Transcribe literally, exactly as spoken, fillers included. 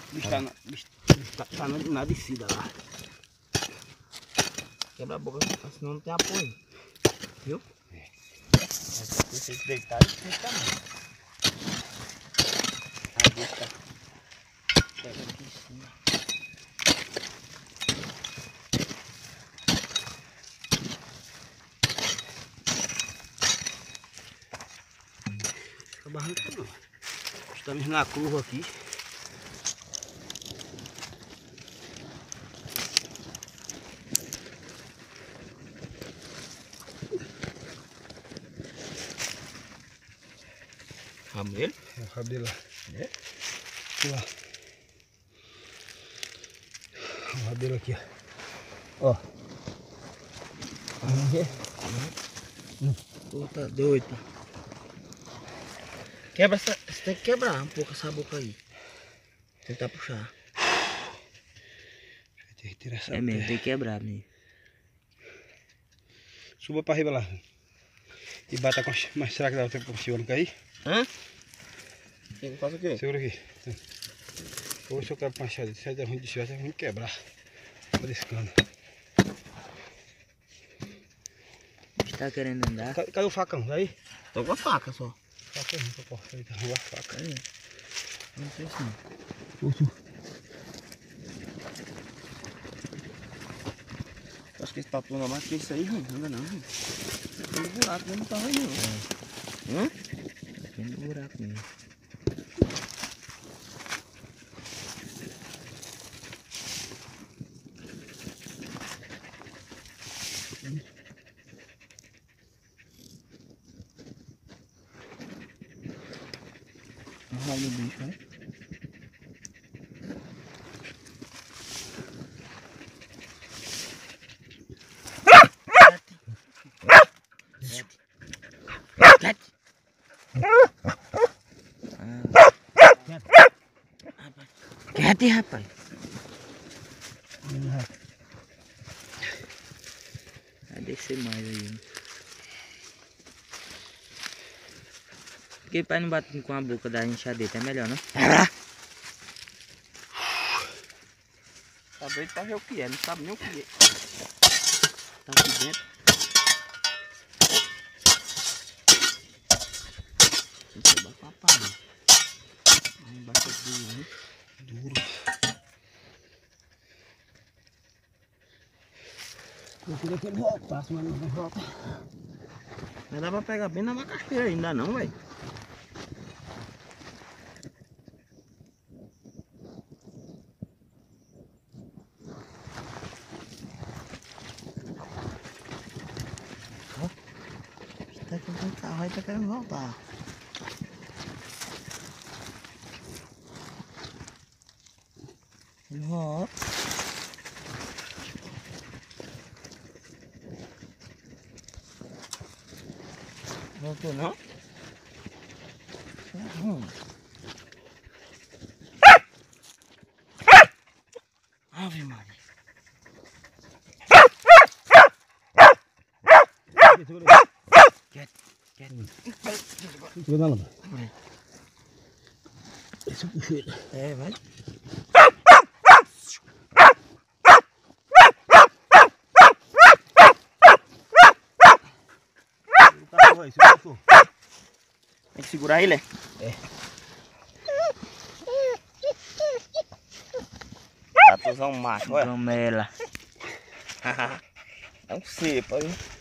O bicho tá na, bicho, tá, tá na, na descida lá. Quebra a boca, senão não tem apoio. Viu? É. Mas se ele deitar, ele tem tamanho. A bicha pega aqui em cima. Fica barranca não. Estamos na curva aqui. Rabo dele? É o rabo dele lá. É? Lá. O rabo dele aqui, ó. Ó. Vamos ver? Hum. Pô, tá doido. Quebra essa. Você tem que quebrar um pouco essa boca aí. Tentar puxar. Tem que tirar essa É mesmo, terra. tem que quebrar mesmo. Suba pra riba lá. E bata com a... Mas será que dá tempo pra o senhor não cair? Hã? Você faz o quê? Segura aqui. Ou se eu quero panchar, se é ruim de tirar, é ruim de quebrar. Tô riscando. Tá querendo andar? Cadê, cadê o facão? Daí? Tô com a faca só. Facão, não tô cortando, tá a faca. Cadê? Não sei se não. Uso. Acho que esse papo não é mais que isso aí, não anda não, gente. Tem um buraco mesmo, não tá aí não. É. Hã? Tem um buraco mesmo. Olha o bicho, né? Quieto, rapaz. Vai descer mais aí. Porque pai não bate com a boca da enxadeta, é melhor, não? Tá doido pra ver o que é, não sabe nem o que é. Tá aqui dentro. Tem que levar com a palha. Aí embaixo é duro, né? Duro. Eu queria que ele voltasse, mas não volta. Mas dá pra pegar bem na macaxeira ainda não, velho. Tá tentando carro aí, tá querendo voltar. Ele volta. Voltou não? Hum. Ave Maria. Quieto, quieto. Segura na lama. Esse eu puxei ele. É, vai. Tem que segurar ele, é? É. Tatuzão macho, olha. Gamela. É um cepa, viu?